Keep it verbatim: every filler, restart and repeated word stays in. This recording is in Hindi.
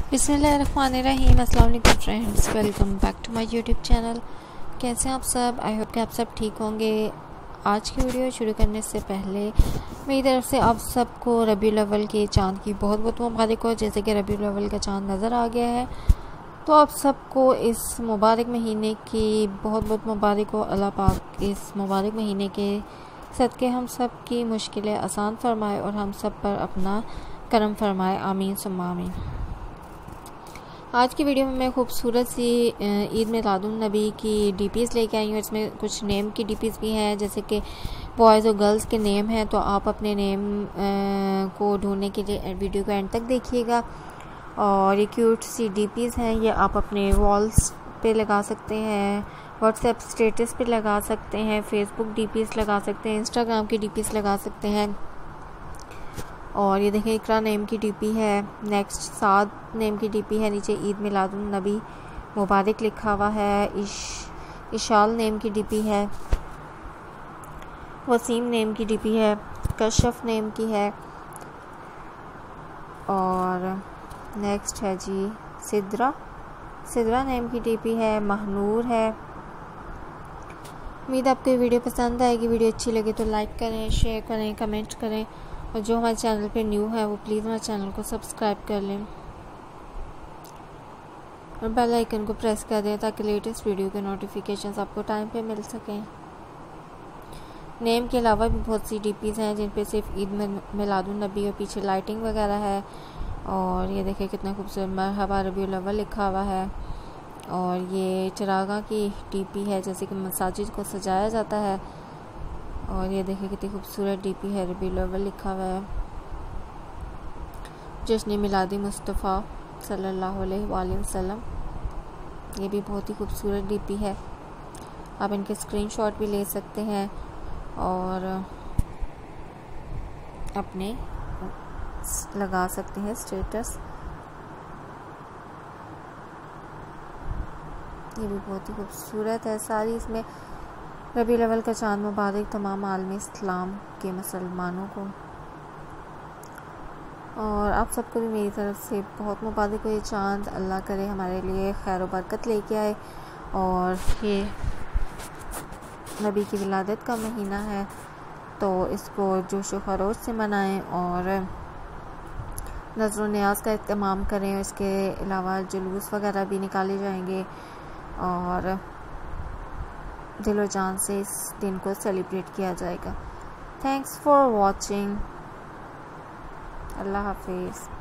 बिस्मिल्लाहिर्रहमानिर्रहीम। अस्सलाम वालेकुम friends, welcome back to my YouTube channel. कैसे हैं आप सब? आई होप कि आप सब ठीक होंगे। आज की वीडियो शुरू करने से पहले मेरी तरफ से आप सबको रबीउल अव्वल के चाँद की बहुत बहुत मुबारक हो। जैसे कि रबीउल अव्वल का चाँद नज़र आ गया है, तो आप सबको इस मुबारक महीने की बहुत बहुत मुबारक हो। अल्लाह पाक इस मुबारक महीने के सदक़े हम सब की मुश्किलें आसान फरमाए और हम सब पर अपना करम फरमाए। आमीन सुम्मा आमीन। आज की वीडियो में मैं खूबसूरत सी ईद मिलादुन नबी की डीपीज़ लेके आई हूँ। इसमें कुछ नेम की डीपीज़ भी हैं, जैसे कि बॉयज़ और गर्ल्स के नेम हैं। तो आप अपने नेम को ढूंढने के लिए वीडियो को एंड तक देखिएगा। और ये क्यूट सी डीपीज़ हैं, ये आप अपने वॉल्स पे लगा सकते हैं, व्हाट्सएप स्टेटस पे लगा सकते हैं, फेसबुक डीपीज़ लगा सकते हैं, इंस्टाग्राम की डीपीज़ लगा सकते हैं। और ये देखें, इकरा नेम की डीपी है, नेक्स्ट साद नेम की डीपी है, नीचे ईद मिलादुन नबी मुबारक लिखा हुआ है। इश इशाल नेम की डीपी है, वसीम नेम की डीपी है, कशफ नेम की है। और नेक्स्ट है जी सिद्रा सिद्रा नेम की डीपी है, महनूर है। उम्मीद आपको ये वीडियो पसंद आएगी। वीडियो अच्छी लगे तो लाइक करें, शेयर करें, कमेंट करें, और जो हमारे चैनल पे न्यू है वो प्लीज़ हमारे चैनल को सब्सक्राइब कर लें और बेल आइकन को प्रेस कर दें ताकि लेटेस्ट वीडियो के नोटिफिकेशंस आपको टाइम पे मिल सकें। नेम के अलावा भी बहुत सी डीपीज़ हैं जिन पे सिर्फ ईद मिलादुन नबी और पीछे लाइटिंग वगैरह है। और ये देखिए कितना खूबसूरत मरहबा रबीउल अव्वल लिखा हुआ है। और ये चिरागा की डीपी है, जैसे कि मसाजिद को सजाया जाता है। और ये देखिए कितनी खूबसूरत डीपी है, रबीउल अव्वल लिखा हुआ है। जश्न मिलादी मुस्तफ़ा सल्लल्लाहु अलैहि वसल्लम, ये भी बहुत ही खूबसूरत डीपी है। आप इनके स्क्रीनशॉट भी ले सकते हैं और अपने लगा सकते हैं स्टेटस। ये भी बहुत ही खूबसूरत है सारी। इसमें रबीउल अव्वल का चाँद मुबारक तमाम आलम इस्लाम के मुसलमानों को, और आप सबको भी मेरी तरफ से बहुत मुबारक हो ये चाँद। अल्लाह करे हमारे लिए खैर व बरकत लेके आए। और ये नबी की विलादत का महीना है, तो इसको जोश व खरोश से मनाएं और नज़र न्याज का इत्तेमाम करें। इसके अलावा जुलूस वगैरह भी निकाले जाएंगे और दिलो जान से इस दिन को सेलिब्रेट किया जाएगा। Thanks for watching. अल्लाह हाफिज़।